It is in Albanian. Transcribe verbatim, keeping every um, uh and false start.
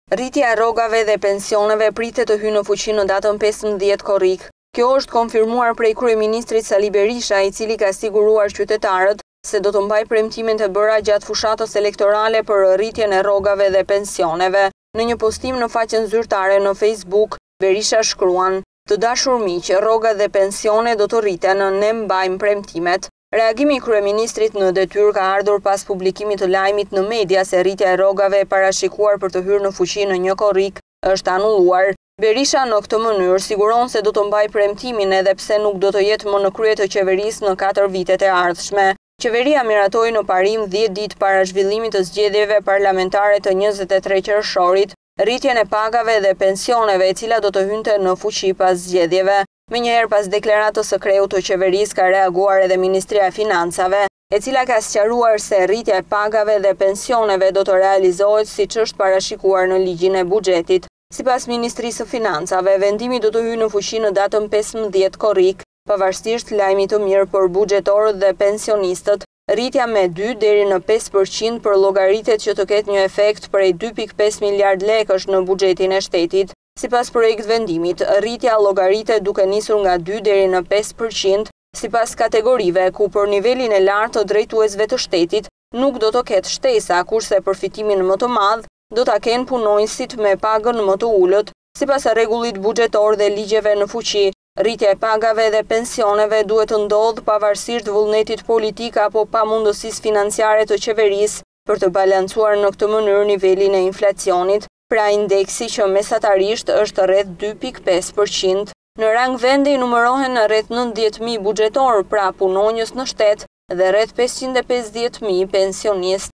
Rritja e rrogave dhe pensioneve pritet të hyjë në fuqi në datën pesëmbëdhjetë korrik. Kjo është konfirmuar prej kryeministrit Sali Berisha, i cili ka siguruar qytetarët se do të mbajë premtimet e bëra gjatë fushatës elektorale për rritjen e rrogave dhe pensioneve. Në një postim në faqen zyrtare në Facebook, Berisha shkruan: "Të dashur miq, rrogat dhe pensione do të rriten, ne mbajmë premtimet." Reagimi i kryeministrit në detyrë ka ardhur pas publikimit të lajmit në media se rritja e rrogave e parashikuar për të hyrë në fuqi në një korrik është anulluar. Berisha në këtë mënyrë siguron se do të mbajë premtimin edhe pse nuk do të jetë më në krye të qeverisë në katër vitet e ardhshme. Qeveria miratoi në parim dhjetë ditë para zhvillimit të zgjedhjeve parlamentare të njëzet e tre qershorit rritjen e pagave dhe pensioneve, e cila do të hynte në fuqi pas zgjedhjeve. Menjëherë pas deklaratës së kreut të qeverisë ka reaguar edhe Ministria e Financave, e cila ka sqaruar se rritja e pagave dhe pensioneve do të realizohet siç është parashikuar në ligjin e buxhetit. Sipas Ministrisë së Financave, vendimi do të hyjë në fuqi në datën pesëmbëdhjetë korrik, pavarësisht lajmit të mirë për buxhetorët dhe pensionistët. Rritja me dy deri në pesë përqind për llogaritet që të ketë një efekt prej dy pikë pesë miliard lekësh në buxhetin e shtetit. Sipas projekt vendimit, rritja llogaritet duke nisur nga dy deri në pesë përqind, sipas kategorive, ku për nivelin e lartë të drejtuesve të shtetit nuk do të ketë shtesa, kurse përfitimin më të madh do ta kenë punonjësit me pagën më të ulët. Sipas rregullit buxhetor dhe ligjeve në fuqi, rritja e pagave dhe pensioneve duhet të ndodhë pavarësisht vullnetit politik apo pamundësisë financiare të qeverisë për të balancuar në këtë mënyrë nivelin e inflacionit. Pra indeksi që mesatarisht është rreth dy pikë pesë përqind. Në rang vendi numërohen rreth nëntëdhjetë mijë buxhetor, pra punonjës në shtet, dhe rreth pesëqind e pesëdhjetë mijë pensionistë.